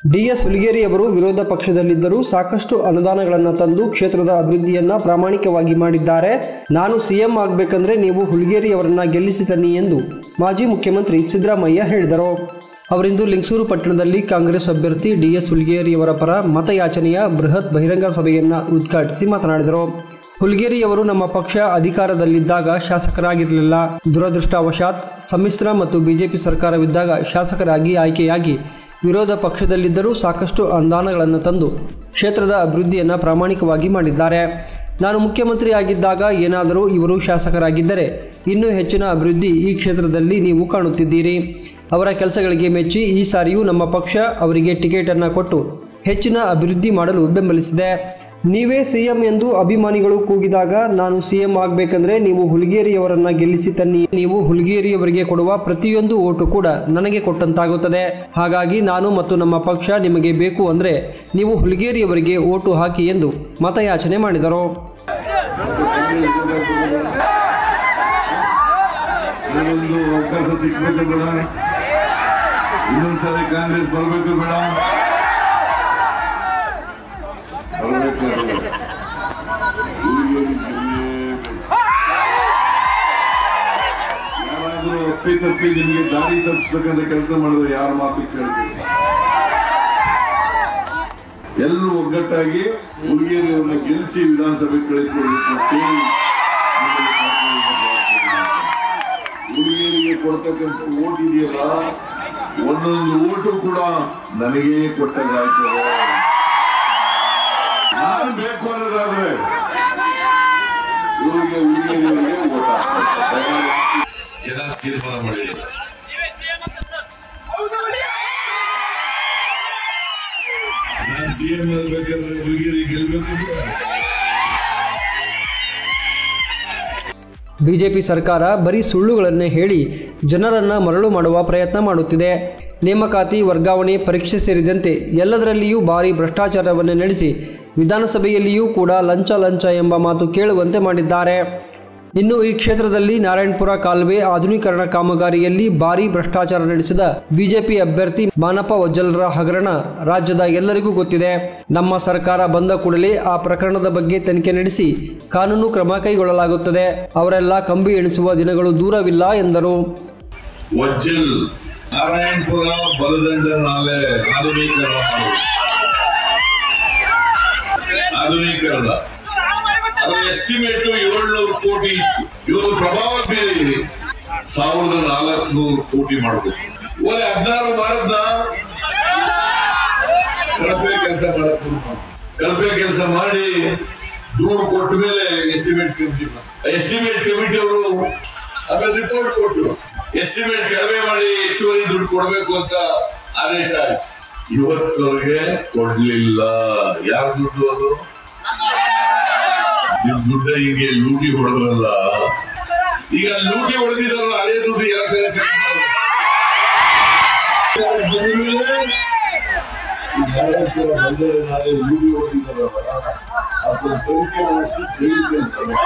DS Huligeri ಅವರು ವಿರೋಧ ಪಕ್ಷದಲ್ಲಿದ್ದರೂ ಸಾಕಷ್ಟು ಅನುದಾನಗಳನ್ನು ತಂದು ಕ್ಷೇತ್ರದ ಅಭಿವೃದ್ಧಿಯನ್ನ ಪ್ರಾಮಾಣಿಕವಾಗಿ ಮಾಡಿದ್ದಾರೆ. ನಾನು ಸಿಎಂ ಆಗಬೇಕಂದ್ರೆ ನೀವು ಹುಲಿಗೇರಿ ಅವರನ್ನ ಗೆಲ್ಲಿಸಿ ತನ್ನಿ ಎಂದು ಮಾಜಿ ಮುಖ್ಯಮಂತ್ರಿ ಸಿದ್ದರಾಮಯ್ಯ ಹೇಳಿದರು. ಅವರಿಂದು ಲಿಂಗಸೂರು ಪಟ್ಟಣದಲ್ಲಿ ಕಾಂಗ್ರೆಸ್ ಅಭ್ಯರ್ಥಿ ಡಿಎಸ್ ಹುಲಿಗೇರಿಯವರ ಪರ ಮತಯಾಚನೆಯ ಬೃಹತ್ ಬಹಿರಂಗ ಸಭೆಯನ್ನು ಉದ್ಘಾಟಿಸಿ ಮಾತನಾಡಿದರು. ಹುಲಿಗೇರಿಯವರು ನಮ್ಮ ಪಕ್ಷ ಅಧಿಕಾರದಲ್ಲಿದ್ದಾಗ ಶಾಸಕರಾಗಿರಲಿಲ್ಲ. ದುರದೃಷ್ಟವಶಾತ್ ಸಮ್ಮಿಶ್ರ ಮತ್ತು ಬಿಜೆಪಿ ಸರ್ಕಾರವಿದ್ದಾಗ ಶಾಸಕರಾಗಿ ಆಯ್ಕೆಯಾಗಿ ವಿರೋಧ ಪಕ್ಷದಲ್ಲಿದ್ದರೂ ಸಾಕಷ್ಟು ಅನುದಾನಗಳನ್ನು ತಂದು ಕ್ಷೇತ್ರದ ಅಭಿವೃದ್ಧಿಯನ್ನು ಪ್ರಾಮಾಣಿಕವಾಗಿ ಮಾಡಿದ್ದಾರೆ. ನಾನು ಮುಖ್ಯಮಂತ್ರಿ ಆಗಿದ್ದಾಗ ಏನಾದರೂ ಇವರು ಶಾಸಕರಾಗಿದ್ದರೆ ಇನ್ನೂ ಹೆಚ್ಚಿನ ಅಭಿವೃದ್ಧಿ ಈ ಕ್ಷೇತ್ರದಲ್ಲಿ ನೀವು ಕಾಣುತ್ತಿದ್ದೀರಿ. ಅವರ ಕೆಲಸಗಳಿಗೆ ಮೆಚ್ಚಿ ಈ ಸಾರಿಯೂ ನಮ್ಮ ಪಕ್ಷ ಅವರಿಗೆ ಟಿಕೆಟನ್ನು ಕೊಟ್ಟು ಹೆಚ್ಚಿನ ಅಭಿವೃದ್ಧಿ ಮಾಡಲು ಬೆಂಬಲಿಸಿದೆ. ನೀವೇ ಸಿಎಂ ಎಂದು ಅಭಿಮಾನಿಗಳು ಕೂಗಿದಾಗ ನಾನು ಸಿಎಂ ಆಗಬೇಕಂದ್ರೆ ನೀವು ಹುಲಿಗೇರಿಯವರನ್ನ ಗೆಲ್ಲಿಸಿ ತನ್ನಿ. ನೀವು ಹುಲಿಗೇರಿಯವರಿಗೆ ಕೊಡುವ ಪ್ರತಿಯೊಂದು ಓಟು ಕೂಡ ನನಗೆ ಕೊಟ್ಟಂತಾಗುತ್ತದೆ. ಹಾಗಾಗಿ ನಾನು ಮತ್ತು ನಮ್ಮ ಪಕ್ಷ ನಿಮಗೆ ಬೇಕು ಅಂದರೆ ನೀವು ಹುಲಿಗೇರಿಯವರಿಗೆ ಓಟು ಹಾಕಿ ಎಂದು ಮತಯಾಚನೆ ಮಾಡಿದರು. ಯಾರಾದ್ರೂ ತಪ್ಪಿ ನಿಮಗೆ ದಾರಿ ತಪ್ಪಿಸ್ತಕ್ಕಂಥ ಕೆಲಸ ಮಾಡಿದ್ರೆ ಯಾರ ಮಾತು ಕೇಳ್ತೀವಿ. ಎಲ್ಲರೂ ಒಗ್ಗಟ್ಟಾಗಿ ಹುಲಿಗೇರಿಯವರನ್ನ ಗೆಲ್ಲಿಸಿ ವಿಧಾನಸಭೆ ಕಳಿಸಿಕೊಡ್ಬೇಕು. ಹುಲಿಗೇರಿಗೆ ಕೊಡ್ತಕ್ಕಂಥ ಓಟ್ ಇದೆಯಲ್ಲ, ಒಂದೊಂದು ಓಟು ಕೂಡ ನನಗೇ ಕೊಟ್ಟಾಗ್ತದೆ. ನಾನು ಬೇಕು ಅನ್ನೋದಾದ್ರೆ ಇವರಿಗೆ ಹುಲಿಗೇರಿಯವರಿಗೆ ಓಟ್ ಹಾಕ್ತಾರೆ. ಎಲ್ಲ ತೀರ್ಮಾನ ಮಾಡಿ ನಾನು ಸಿಎಂ ಆಗಬೇಕಂದ್ರೆ ಹುಲಿಗೇರಿ ಗೆಲ್ಬೇಕು. ಬಿಜೆಪಿ ಸರ್ಕಾರ ಬರೀ ಸುಳ್ಳುಗಳನ್ನೇ ಹೇಳಿ ಜನರನ್ನು ಮರಳು ಮಾಡುವ ಪ್ರಯತ್ನ ಮಾಡುತ್ತಿದೆ. ನೇಮಕಾತಿ, ವರ್ಗಾವಣೆ, ಪರೀಕ್ಷೆ ಸೇರಿದಂತೆ ಎಲ್ಲದರಲ್ಲಿಯೂ ಭಾರಿ ಭ್ರಷ್ಟಾಚಾರವನ್ನು ನಡೆಸಿ ವಿಧಾನಸಭೆಯಲ್ಲಿಯೂ ಕೂಡ ಲಂಚ ಎಂಬ ಮಾತು ಕೇಳುವಂತೆ ಮಾಡಿದ್ದಾರೆ. ಇನ್ನು ಈ ಕ್ಷೇತ್ರದಲ್ಲಿ ನಾರಾಯಣಪುರ ಕಾಲುವೆ ಆಧುನೀಕರಣ ಕಾಮಗಾರಿಯಲ್ಲಿ ಭಾರೀ ಭ್ರಷ್ಟಾಚಾರ ನಡೆಸಿದ ಬಿಜೆಪಿ ಅಭ್ಯರ್ಥಿ ಮಾನಪ್ಪ ವಜ್ಜಲರ ಹಗರಣ ರಾಜ್ಯದ ಎಲ್ಲರಿಗೂ ಗೊತ್ತಿದೆ. ನಮ್ಮ ಸರ್ಕಾರ ಬಂದ ಕೂಡಲೇ ಆ ಪ್ರಕರಣದ ಬಗ್ಗೆ ತನಿಖೆ ನಡೆಸಿ ಕಾನೂನು ಕ್ರಮ ಕೈಗೊಳ್ಳಲಾಗುತ್ತದೆ. ಅವರೆಲ್ಲ ಕಂಬಿ ಎಣಿಸುವ ದಿನಗಳು ದೂರವಿಲ್ಲ ಎಂದರು. ನಾರಾಯಣಪುರ ಬಲದಂಡ ನಾಲೆ ಆಧುನೀಕರಣ ಅದರ ಎಸ್ಟಿಮೇಟ್ 700 ಕೋಟಿ. ಇವರು ಪ್ರಭಾವ ಬೇರೆ 1400 ಕೋಟಿ ಮಾಡಬೇಕು. 16 ಮಾಡಿದ್ನ ಕಳಪೆ ಕೆಲಸ ಮಾಡಿ ದೂರು ಕೊಟ್ಟ ಮೇಲೆ ಎಸ್ಟಿಮೇಟ್ ಕಮಿಟಿ ಅವರು ಆಮೇಲೆ ರಿಪೋರ್ಟ್ ಕೊಟ್ಟರು. ಎಸ್ಟಿಮೇಟ್ ಕಡಿಮೆ ಮಾಡಿ ಹೆಚ್ಚುವರಿ ದುಡ್ಡು ಕೊಡಬೇಕು ಅಂತ ಆದೇಶ ಆಯ್ತು. ಇವತ್ತವರೆಗೆ ಕೊಡ್ಲಿಲ್ಲ. ಯಾರ ದುಡ್ಡು ಅದು? ನಿಮ್ ದುಡ್ಡ ಹೀಗೆ ಲೂಟಿ ಹೊಡೆದ್ರಲ್ಲ, ಈಗ ಲೂಟಿ ಹೊಡೆದಿದ್ರಲ್ಲ ಅದೇ ದುಡ್ಡು ಯಾವ ಲೂಟಿ ಹೊಡೆದಿದ್ದಾರಲ್ಲ ಅದನ್ನು ತನಿಖೆ ಮಾಡಿಸಿ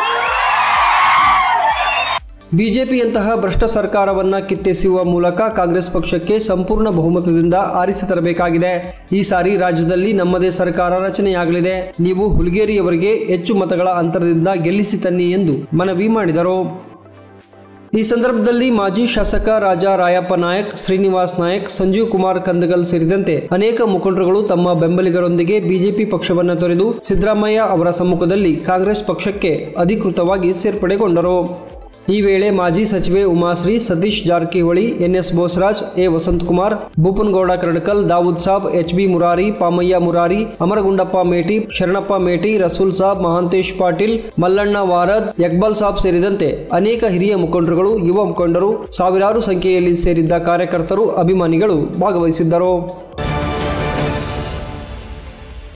ಬಿಜೆಪಿಯಂತಹ ಭ್ರಷ್ಟ ಸರ್ಕಾರವನ್ನ ಕಿತ್ತೆಸೆಯುವ ಮೂಲಕ ಕಾಂಗ್ರೆಸ್ ಪಕ್ಷಕ್ಕೆ ಸಂಪೂರ್ಣ ಬಹುಮತದಿಂದ ಆರಿಸಿ ತರಬೇಕಾಗಿದೆ. ಈ ಸಾರಿ ರಾಜ್ಯದಲ್ಲಿ ನಮ್ಮದೇ ಸರ್ಕಾರ ರಚನೆಯಾಗಲಿದೆ. ನೀವು ಹುಲಿಗೇರಿಯವರಿಗೆ ಹೆಚ್ಚು ಮತಗಳ ಅಂತರದಿಂದ ಗೆಲ್ಲಿಸಿ ತನ್ನಿ ಎಂದು ಮನವಿ ಮಾಡಿದರು. ಈ ಸಂದರ್ಭದಲ್ಲಿ ಮಾಜಿ ಶಾಸಕ ರಾಜಾ ರಾಯಪ್ಪ ನಾಯಕ್, ಶ್ರೀನಿವಾಸ್ ನಾಯಕ್, ಸಂಜೀವ್ ಕುಮಾರ್ ಕಂದಗಲ್ ಸೇರಿದಂತೆ ಅನೇಕ ಮುಖಂಡರುಗಳು ತಮ್ಮ ಬೆಂಬಲಿಗರೊಂದಿಗೆ ಬಿಜೆಪಿ ಪಕ್ಷವನ್ನು ತೊರೆದು ಸಿದ್ದರಾಮಯ್ಯ ಅವರ ಸಮ್ಮುಖದಲ್ಲಿ ಕಾಂಗ್ರೆಸ್ ಪಕ್ಷಕ್ಕೆ ಅಧಿಕೃತವಾಗಿ ಸೇರ್ಪಡೆಗೊಂಡರು. ಈ ವೇಳೆ ಮಾಜಿ ಸಚಿವೆ Umashree, Satish Jarkiholi, NS Bosaraj, A Vasanthakumar, Bhupanagouda Kardakal, Dawood Saab, HB Murari, Pamaiah Murari, Amaragundappa Meti, Sharanappa Meti, Rasool Saab, Mahantesh Patil, Mallanna Warad, Iqbal Sab ಸೇರಿದಂತೆ ಅನೇಕ ಹಿರಿಯ ಮುಖಂಡರುಗಳು, ಯುವ ಮುಖಂಡರು, ಸಾವಿರಾರು ಸಂಖ್ಯೆಯಲ್ಲಿ ಸೇರಿದ್ದ ಕಾರ್ಯಕರ್ತರು, ಅಭಿಮಾನಿಗಳು ಭಾಗವಹಿಸಿದ್ದರು.